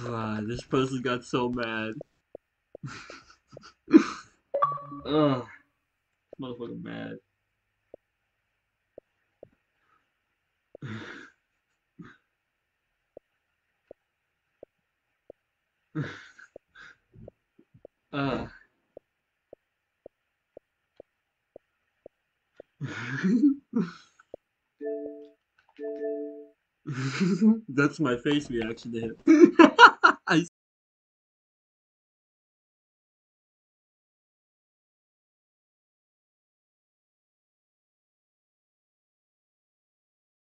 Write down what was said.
God, this person got so mad. Ugh, this motherfucker mad. Uh. That's my face reaction to him.